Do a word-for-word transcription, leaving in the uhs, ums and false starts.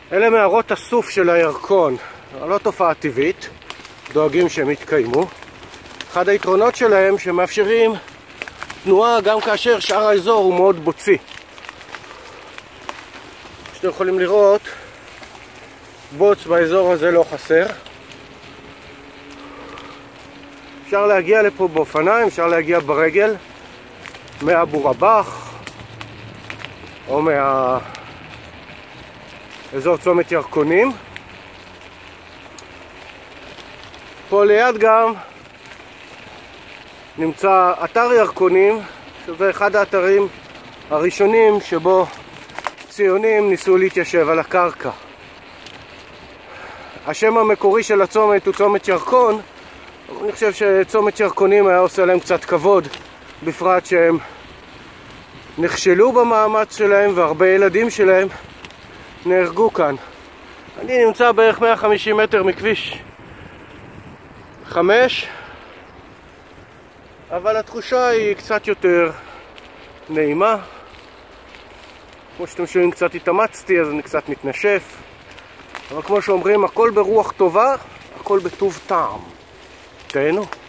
אלה מערות הסוף של הירקון, לא תופעה טבעית, דואגים שהם יתקיימו. אחד היתרונות שלהם שמאפשרים תנועה גם כאשר שאר האזור הוא מאוד בוצי. שאתם יכולים לראות, בוץ באזור הזה לא חסר. אפשר להגיע לפה באופניים, אפשר להגיע ברגל מאבו רבח או מהאזור צומת ירקונים. פה ליד גם נמצא אתר ירקונים, שזה אחד האתרים הראשונים שבו ציונים ניסו להתיישב על הקרקע. השם המקורי של הצומת הוא צומת ירקון. אני חושב שצומת ירקונים היה עושה להם קצת כבוד, בפרט שהם נכשלו במאמץ שלהם והרבה ילדים שלהם נהרגו כאן. אני נמצא בערך מאה וחמישים מטר מכביש חמש, אבל התחושה היא קצת יותר נעימה. כמו שאתם שומעים, קצת התאמצתי, אז אני קצת מתנשף, אבל כמו שאומרים, הכל ברוח טובה, הכל בטוב טעם. תהנו.